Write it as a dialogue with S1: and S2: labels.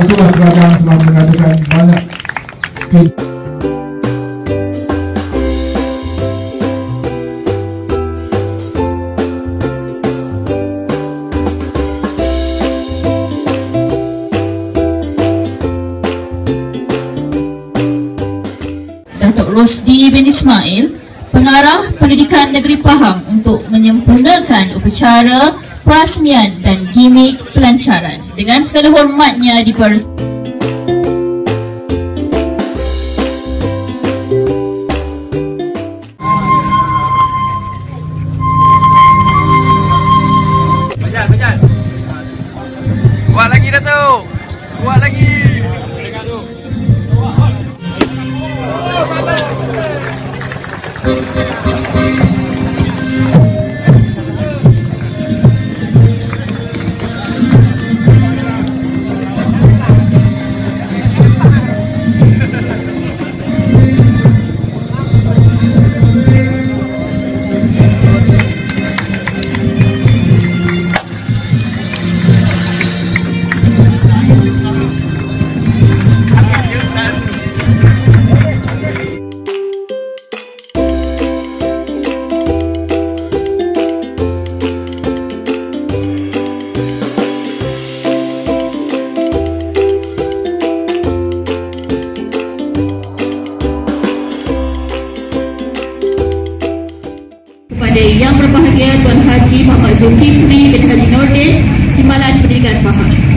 S1: itulah kerajaan telah mengadakan banyak
S2: Datuk Rosdi bin Ismail, Pengarah Pendidikan Negeri Pahang, untuk menyempurnakan upacara perasmian dan gimik pelancaran. Dengan segala hormatnya dipersilakan.
S3: Kuat lagi Datuk. Kuat lagi.
S2: Kepada Yang Berbahagia Tuan Haji Muhammad Zulkifli bin Haji Nordin, Timbalan Pendidikan Pahang.